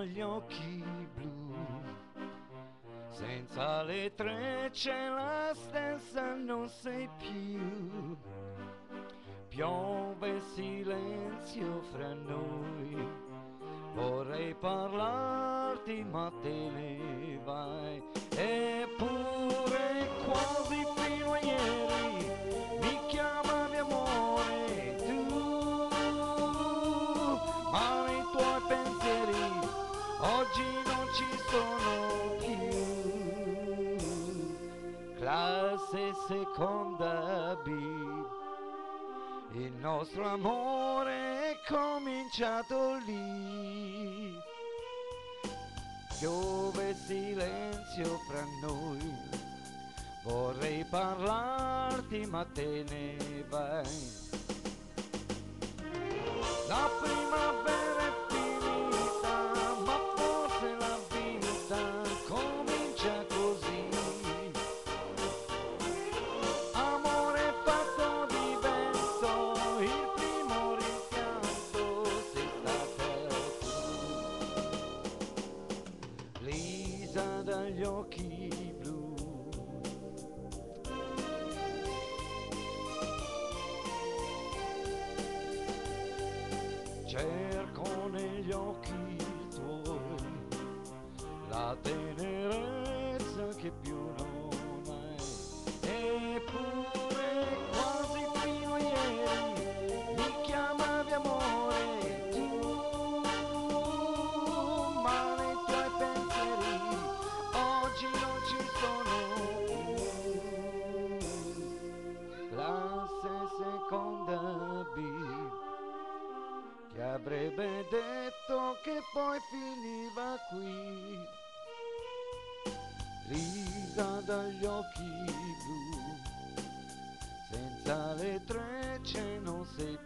dagli occhi blu, senza le trecce la stessa non sei più. Piove silenzio fra noi, vorrei parlarti ma te ne vai. Eppure quasi fino a ieri mi chiamavi amore tu, ma nei tuoi pensieri oggi non ci sono più. Classe seconda B, il nostro amore è cominciato lì. Piove silenzio fra noi, vorrei parlarti ma te ne vai. La primavera è finita, ma forse la vita comincia così. Amore fatto di vento, il primo rimpianto sei stata tu. Lisa dagli occhi blu, cerco negli occhi tuoi la tenerezza che più non hai. Eppure quasi fino a ieri mi chiamavi amore tu, ma nei tuoi pensieri oggi non ci sono più. Classe seconda B, chi avrebbe detto che poi finiva qui. Lisa dagli occhi blu, senza le trecce non sei